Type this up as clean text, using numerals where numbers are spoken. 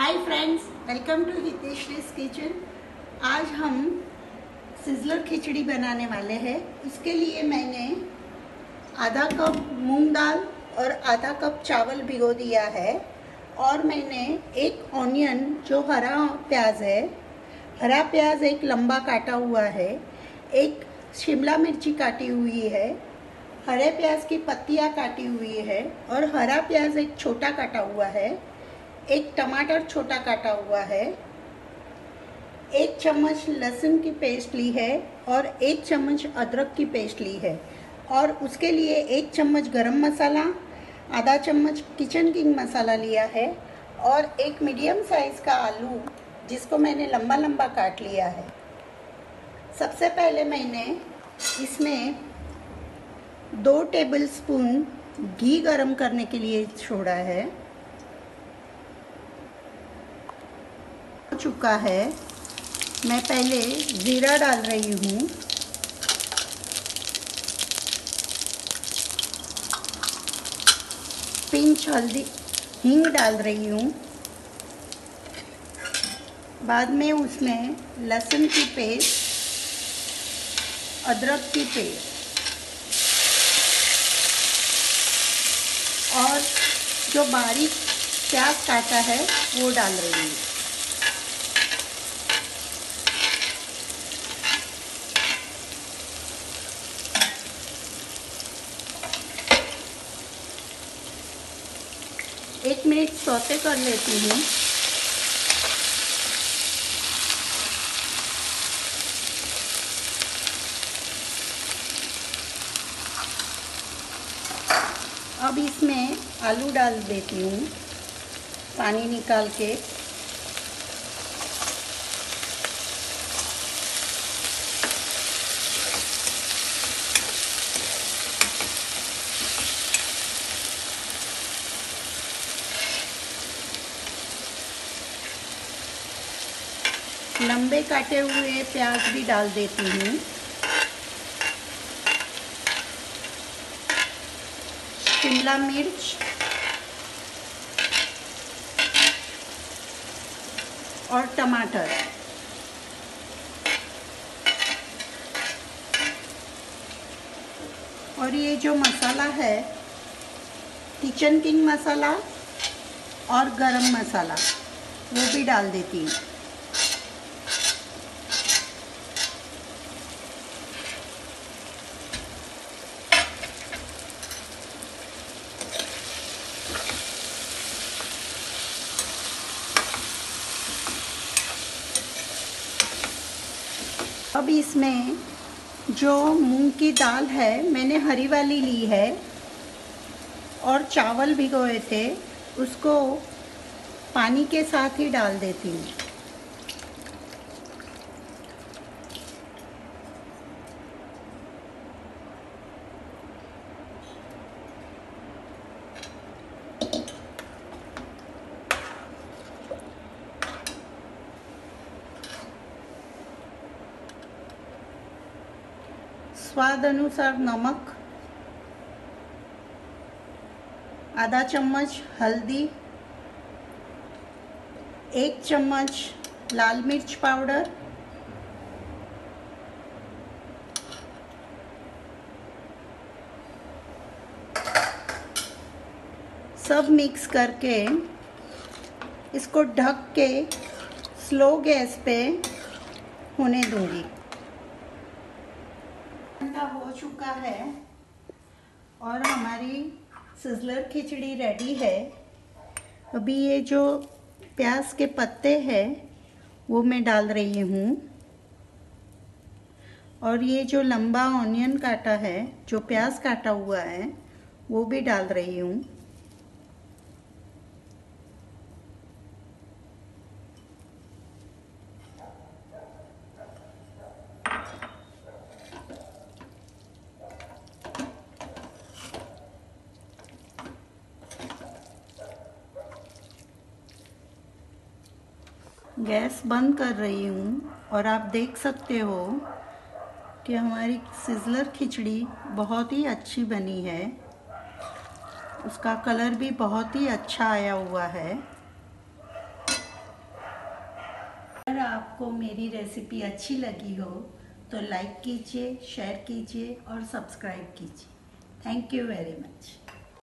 Hi friends, welcome to Hiteshree's kitchen. आज हम sizzler खिचड़ी बनाने वाले हैं। उसके लिए मैंने आधा कप मूंग दाल और आधा कप चावल भिगो दिया है। और मैंने एक ऑनियन जो हरा प्याज है, हरा प्याज एक लंबा काटा हुआ है, एक शिमला मिर्ची काटी हुई है, हरे प्याज की पत्तियां काटी हुई है और हरा प्याज एक छोटा काटा हुआ है, एक टमाटर छोटा काटा हुआ है, एक चम्मच लहसुन की पेस्ट ली है और एक चम्मच अदरक की पेस्ट ली है। और उसके लिए एक चम्मच गरम मसाला, आधा चम्मच किचन किंग मसाला लिया है और एक मीडियम साइज का आलू जिसको मैंने लंबा लंबा काट लिया है। सबसे पहले मैंने इसमें 2 टेबलस्पून घी गरम करने के लिए छोड़ा है। हो चुका है। मैं पहले जीरा डाल रही हूँ, पिंच हल्दी हींग डाल रही हूँ। बाद में उसमें लहसुन की पेस्ट, अदरक की पेस्ट और जो बारीक प्याज काटा है वो डाल रही हूँ। एक मिनट सौते कर लेती हूँ। अब इसमें आलू डाल देती हूँ पानी निकाल के। लंबे काटे हुए प्याज भी डाल देती हूँ। शिमला मिर्च और टमाटर। और ये जो मसाला है, किचन किंग मसाला और गरम मसाला, वो भी डाल देती हूँ। अब इसमें जो मूंग की दाल है, मैंने हरी वाली ली है और चावल भिगोए थे, उसको पानी के साथ ही डाल देती हूँ। स्वाद अनुसार नमक, आधा चम्मच हल्दी, 1 चम्मच लाल मिर्च पाउडर, सब मिक्स करके इसको ढक के स्लो गैस पे होने दूंगी। घंटा हो चुका है और हमारी सिजलर खिचड़ी रेडी है। अभी ये जो प्याज के पत्ते हैं वो मैं डाल रही हूँ और ये जो लंबा ऑनियन काटा है, जो प्याज काटा हुआ है, वो भी डाल रही हूँ। गैस बंद कर रही हूँ और आप देख सकते हो कि हमारी सिजलर खिचड़ी बहुत ही अच्छी बनी है। उसका कलर भी बहुत ही अच्छा आया हुआ है। आपको मेरी रेसिपी अच्छी लगी हो तो लाइक कीजिए, शेयर कीजिए और सब्सक्राइब कीजिए। Thank you very much.